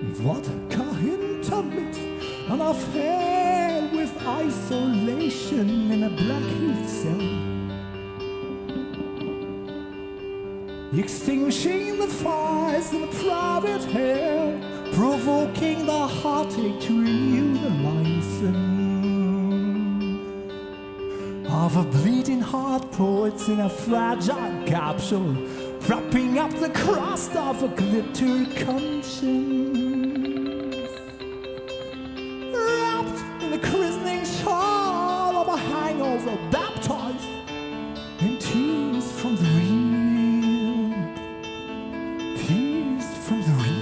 Vodka intermit, an affair with isolation in a Blackheath cell. Extinguishing the fires in a private hell, provoking the heartache to renew the license of a bleeding heart poets in a fragile capsule, wrapping up the crust of a glittery conscience. Wrapped in the christening shawl of a hangover, baptized in tears from the real, tears from the real.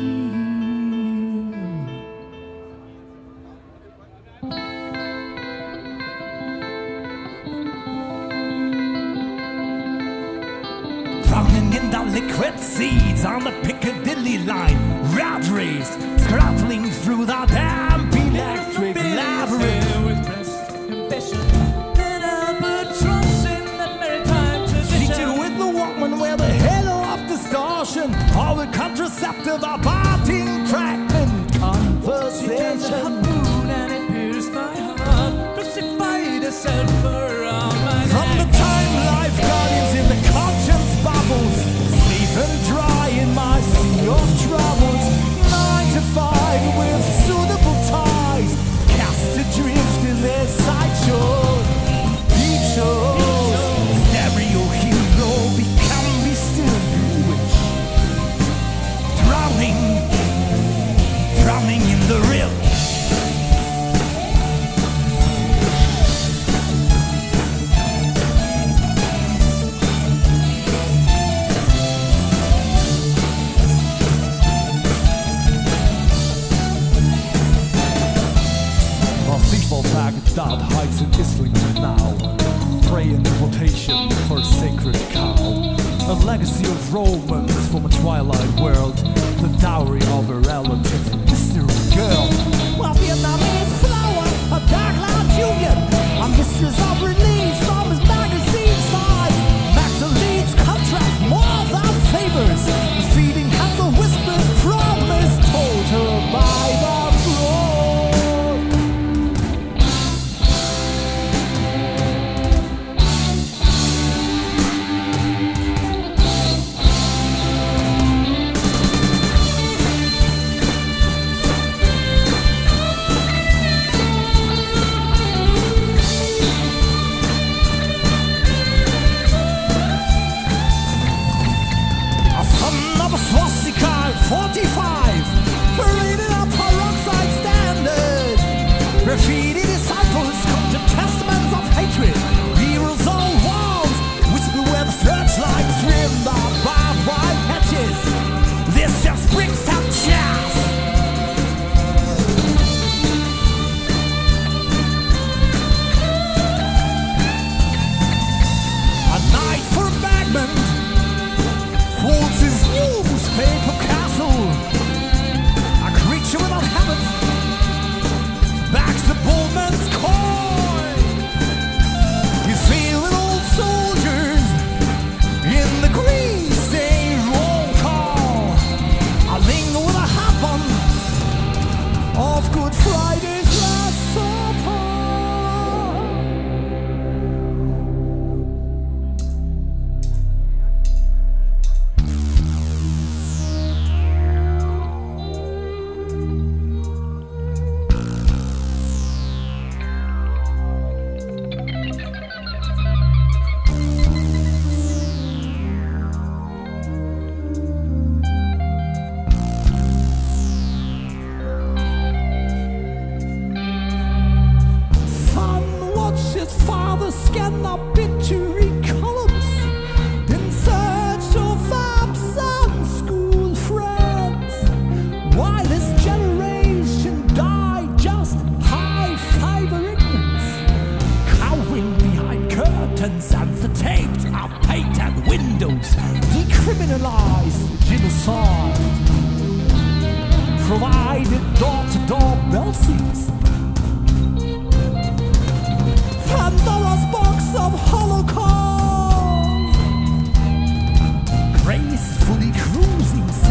Drowning in the liquid seeds on the Piccadilly line, rat raced, scrattling through the damp electric labyrinth with breast ambition and albatross in the maritime tradition. Seated with the Walkman where the halo of distortion, all the contraceptive aborting pregnant conversation. Moon and it pierced my heart, crucified herself around my neck. From the time life guardians in the conscience bubbles, safe and dry in my sea of troubles. 9 to 5 with suitable ties, cast adrift in their sideshows, peep shows. Stereo hero, become me still bewitched. Drowning, drowning in the real. That hides in Islington now, praying quotation for a sacred cow. A legacy of romance from a twilight world, the dowry of a relative mystery girl. Well, Vietnamese flower, a dark lounge union, a mistress of release from his magazine side. Magdalene's contract, more than favors, feeding hands of whispers, promise told her by the floor. Swastika 45, paraded up peroxide standard. Graffiti disciples come to testaments of hatred. Heroes on walls, whisper where the searchlights trim the barbed wire hedges. This is Brixton Jazz. A night for Bagman folds his newspaper castle. A creature without heaven backs the bullman's coin. You feel with old soldiers in the green-stained roll call. I linger with a happen of Good Friday's last supper. Father scan obituary columns in search of absent school friends, while this generation died just high-fiber ignorance, cowering behind curtains and the taped up patent windows, decriminalized genocide, provided door-to-door bell seats. Pandora's box of Holocaust, gracefully cruising